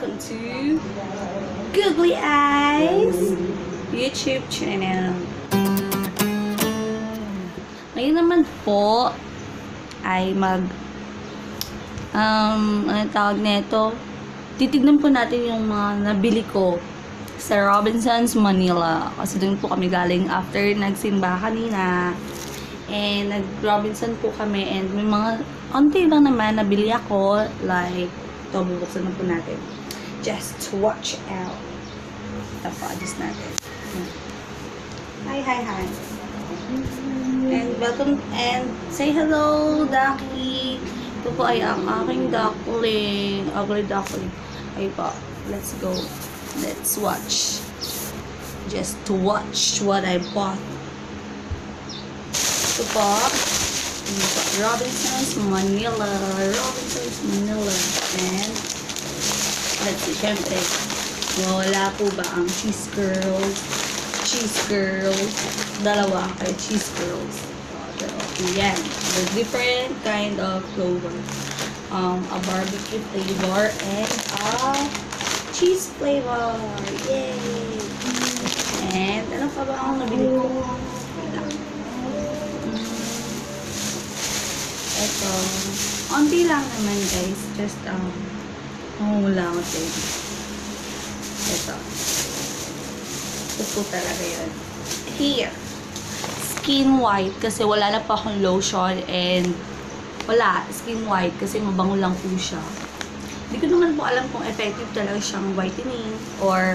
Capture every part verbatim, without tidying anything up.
welcome to Googly Eyes YouTube channel. Ngayon naman po ay mag um, ano tawag nito? Titignan po natin yung mga nabili ko sa Robinsons, Manila. Kasi doon po kami galing after nagsimba kanina. And nag-Robinson po kami and may mga onti lang naman nabili ako. Like, ito, bubuksan na po natin. Just watch out. Ito po, adjust natin. Hi, hi, hi. And welcome and say hello, Ducky. Ito po ay ang aking duckling. Ugly duckling. Ay po, let's go. Let's watch. Just to watch what I bought. Ito po. Ito po. Robinsons, Manila. Robinsons, Manila. And let's see, syempre, wala po ba ang cheese curls? Cheese curls. Dalawa kayo cheese curls. Pero, yan. The different kind of flavor. Um, a barbecue flavor and a cheese flavor. Yay! And, ano pa ba ang nabili ko? Ito. Onti lang naman, guys. Just, um, mamumula ko din. Ito. Ito po talaga yun. Here. Skin white. Kasi wala na pa akong lotion. And, wala. Skin white. Kasi mabango lang po siya. Hindi ko naman po alam kung effective talaga siyang whitening. Or,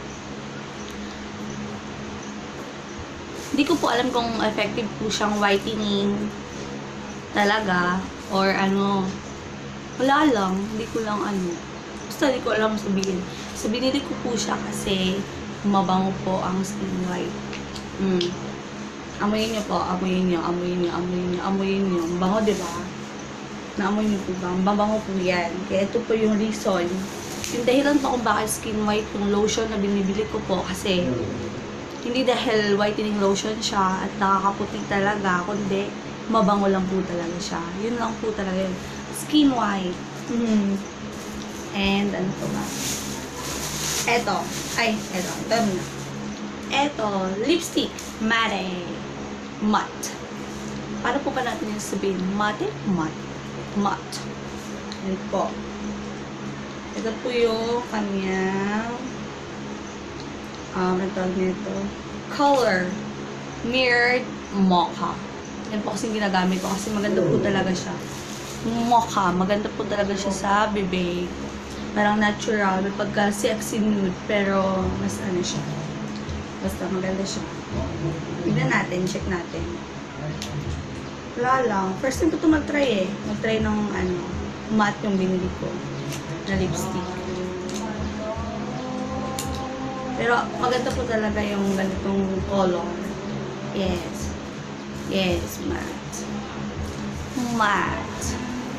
hindi ko po alam kung effective po siyang whitening talaga. Or, ano, wala lang. Hindi ko lang, ano, basta hindi ko alam sabihin. So, binili ko po siya kasi mabango po ang skin white. Mm. Amoyin niyo po, amoyin niyo, amoyin niyo, amoyin niyo, amoyin niyo. Bango, diba? Naamoy niyo po ba? Mabango po yan. Kaya ito po yung reason. Yung dahilan po kung bakit skin white yung lotion na binibili ko po kasi hindi dahil whitening lotion siya at nakakaputi talaga, kundi mabango lang po talaga siya. Yun lang po talaga yun. Skin white. Mm. And ano po ba? Eto. Ay, eto. Ito na. Eto. Lipstick. Matte. Matte. Paano po pa natin yung sabihin? Matte? Matte. Matte. Yan po. Ito po yung kanyang um, ang tawag nito. Color. Mirrored Mocha. Yan po kasi ginagamit ko kasi maganda po talaga siya. Mocha. Maganda po talaga siya sa bibig. Parang natural. May pagka-sexy nude. Pero, mas ano siya. Basta maganda siya. Tignan natin. Check natin. Wala lang. First time ko ito mag-try eh. Mag-try ng ano, matte yung binili ko. Na lipstick. Pero, maganda po talaga yung ganitong color. Yes. Yes, matte. Matte.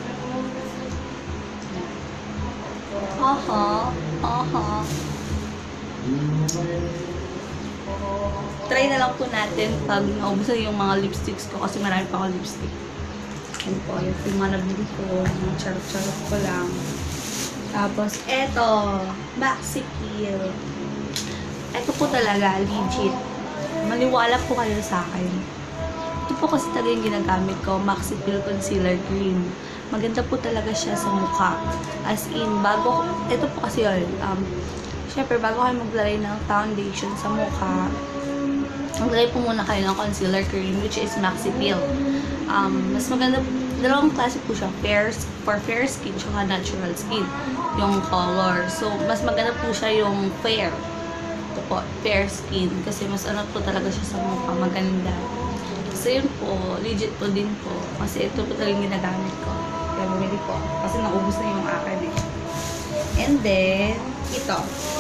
Aha, aha. Try na lang po natin pag naubusan yung mga lipsticks ko kasi marami pa akong lipstick. Yan po, yung mga nabili ko, yung charot-charot ko lang. Tapos, eto, Maxi Peel. Eto po talaga, legit. Maniwala po kayo sa akin. Ito po kasi talaga yung ginagamit ko, Maxi Peel Concealer Cream. Maganda po talaga siya sa mukha. As in, bago, ito po kasi yun, um, syempre, bago kayo maglagay ng foundation sa mukha, maglagay po muna kayo ng concealer cream, which is Maxi Peel. Um, mas maganda, dalawang klase po siya, fair, for fair skin, tsaka natural skin, yung color. So, mas maganda po siya yung fair. Ito po, fair skin, kasi mas ano po talaga siya sa mukha, maganda. So, yun po, legit po din po, kasi ito po talaga yung ginagamit ko. Kaya bumili po, kasi naubos na yung akin eh. And then, ito.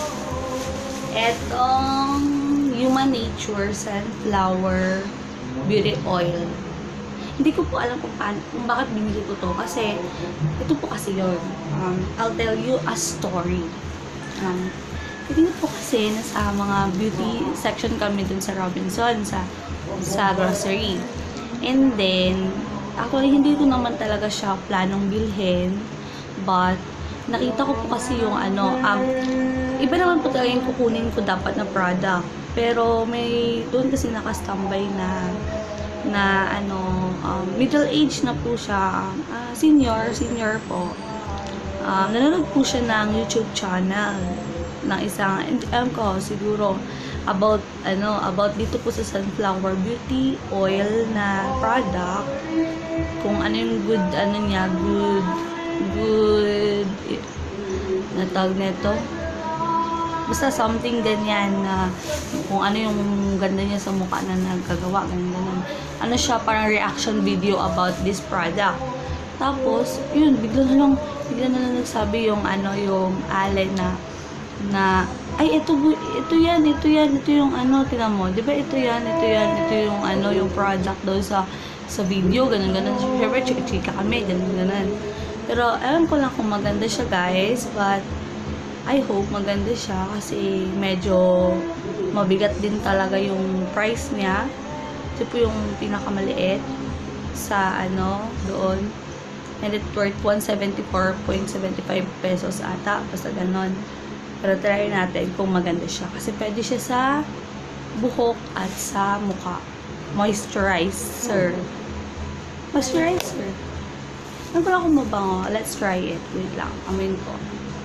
Etong Human Nature Sunflower Beauty Oil. Hindi ko po alam kung, paano, kung bakit binili ko to. Kasi, ito po kasi yun. Um, I'll tell you a story. Um, hindi po kasi nasa mga beauty section kami dun sa Robinson, sa, sa grocery. And then, actually, hindi ko naman talaga siya planong bilhin. But, nakita ko po kasi yung ano, um, iba naman po talaga yung kukunin ko dapat na product. Pero may doon kasi nakastambay na na ano, um, middle age na po siya, uh, senior, senior po. Um, nanonood po siya ng YouTube channel ng isang, alam ko, siguro, about, ano, about dito po sa sunflower beauty oil na product. Kung ano yung good, ano niya, good, good, na tawag nito. Basta something ganyan na kung ano yung ganda niya sa mukha na nagkagawa, ganyan, ganyan. Ano siya, parang reaction video about this product. Tapos, yun, bigla na lang, bigla na lang nagsabi yung ano, yung ale na, na, ay, ito, ito yan, ito yan, ito yung ano, tinan mo, di ba ito yan, ito yan, ito yung ano, yung product daw sa, sa video, ganun, ganun. Siyempre, chika-chika kami, ganun, ganun. Pero, alam ko lang kung maganda siya, guys, but, I hope maganda siya kasi medyo mabigat din talaga yung price niya. Ito po yung pinakamaliit sa ano, doon. And it worth one seventy-four point seven five pesos ata. Basta ganon. Pero try natin kung maganda siya. Kasi pwede siya sa buhok at sa mukha. Moisturizer. Moisturizer. Ano pala kung mabango? Let's try it. Wait lang. Amin ko.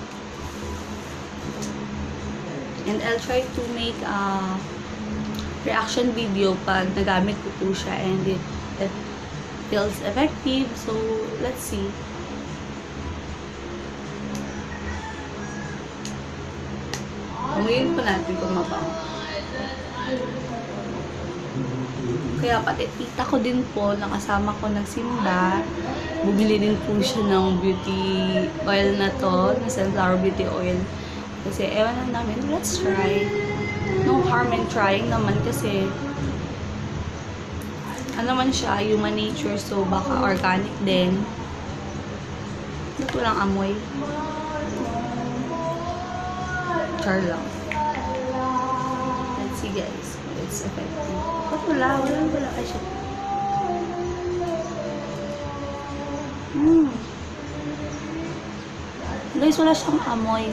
And I'll try to make a reaction video pag nagamit ko po siya and it, it feels effective. So, let's see. Amuyin po natin kung mabango. Kaya pati tita ko din po, nakasama ko nagsimba. Bumili din po siya ng beauty oil na to, na sunflower beauty oil. Kasi, ewan na namin, let's try. No harm in trying naman kasi ano man siya, human nature, so baka organic din. Hindi ko lang amoy. Char lang. Let's see guys, it's effective. Ba't wala? Wala wala ka siya. Hmm. Guys, wala siyang amoy.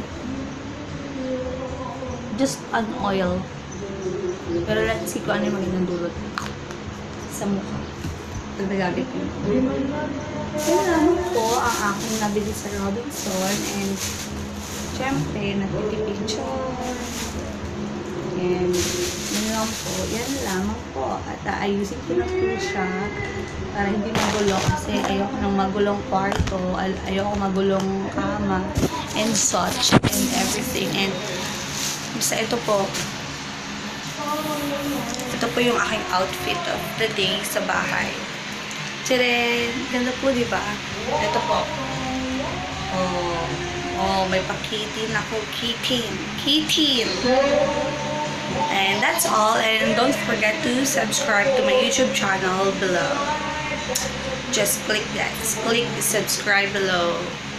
Just an oil. Pero let's see kung ano yung magandang dulot sa mukha. Pagdagamit ko. Yan naman po ang aking nabili sa Robinson. And syempre, nagtitipid siya. And yun lang po. Yan lamang po. At aayusin ko na po siya para hindi magulo. Kasi ayoko ng magulong kwarto. Ayoko magulong kama. And such. And everything. And basta ito po. Ito po yung aking outfit of the day sa bahay. Tire, ganda po, di ba? Ito po. Oh, oh, may pakitin ako. Kitin. Kitin. And that's all. And don't forget to subscribe to my YouTube channel below. Just click that. Click the subscribe below.